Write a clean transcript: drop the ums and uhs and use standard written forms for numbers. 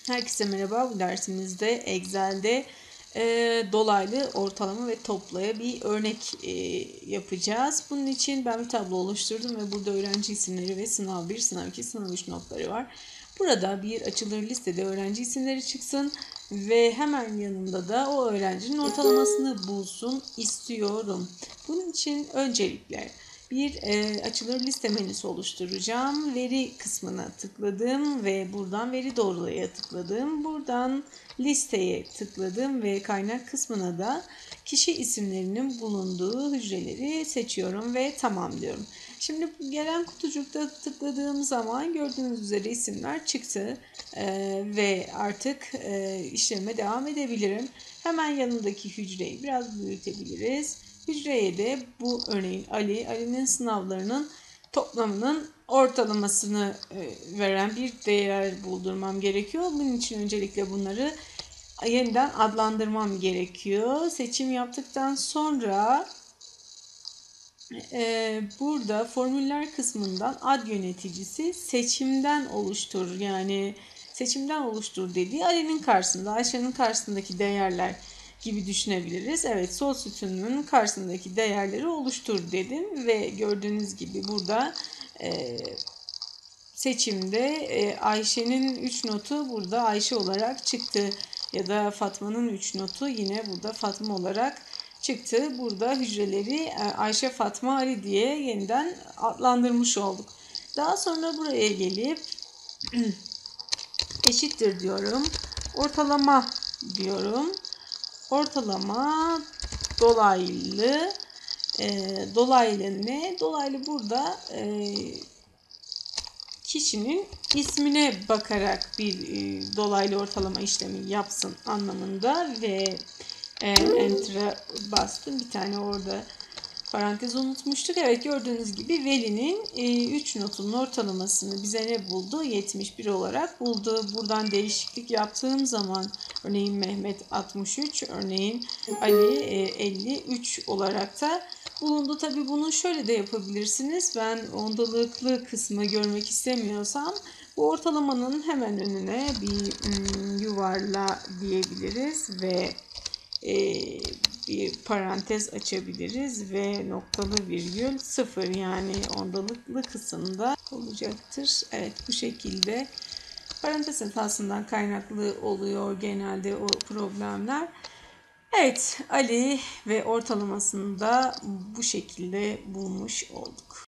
Herkese merhaba. Bu dersimizde Excel'de dolaylı ortalama ve toplaya bir örnek yapacağız. Bunun için ben bir tablo oluşturdum ve burada öğrenci isimleri ve sınav 1, sınav 2, sınav 3 notları var. Burada bir açılır listede öğrenci isimleri çıksın ve hemen yanında da o öğrencinin ortalamasını bulsun istiyorum. Bunun için öncelikle bir açılır liste menüsü oluşturacağım. Veri kısmına tıkladım ve buradan veri doğrulaya tıkladım. Buradan listeye tıkladım ve kaynak kısmına da kişi isimlerinin bulunduğu hücreleri seçiyorum ve tamam diyorum. Şimdi gelen kutucukta tıkladığım zaman gördüğünüz üzere isimler çıktı ve artık işleme devam edebilirim. Hemen yanındaki hücreyi biraz büyütebiliriz. Hücreye de bu örneğin Ali'nin sınavlarının toplamının ortalamasını veren bir değer buldurmam gerekiyor. Bunun için öncelikle bunları yeniden adlandırmam gerekiyor. Seçim yaptıktan sonra burada formüller kısmından ad yöneticisi seçimden oluştur. Yani seçimden oluştur dediği Ali'nin karşısında, Ayşe'nin karşısındaki değerler gibi düşünebiliriz. Evet, sol sütunun karşısındaki değerleri oluştur dedim ve gördüğünüz gibi burada seçimde Ayşe'nin 3 notu burada Ayşe olarak çıktı ya da Fatma'nın 3 notu yine burada Fatma olarak çıktı. Burada hücreleri Ayşe, Fatma, Ali diye yeniden adlandırmış olduk. Daha sonra buraya gelip eşittir diyorum. Ortalama diyorum. Ortalama dolaylı. Dolaylı ne? Dolaylı burada kişinin ismine bakarak bir dolaylı ortalama işlemi yapsın anlamında ve enter'a bastım. Bir tane orada parantez unutmuştuk. Evet, gördüğünüz gibi Veli'nin 3 notunun ortalamasını bize ne buldu? 71 olarak buldu. Buradan değişiklik yaptığım zaman örneğin Mehmet 63, örneğin Ali 53 olarak da bulundu. Tabii bunu şöyle de yapabilirsiniz. Ben ondalıklı kısmı görmek istemiyorsam bu ortalamanın hemen önüne bir yuvarla diyebiliriz ve bir parantez açabiliriz ve noktalı virgül 0 yani ondalıklı kısımda olacaktır. Evet, bu şekilde parantez hatasından kaynaklı oluyor genelde o problemler. Evet, Ali ve ortalamasını da bu şekilde bulmuş olduk.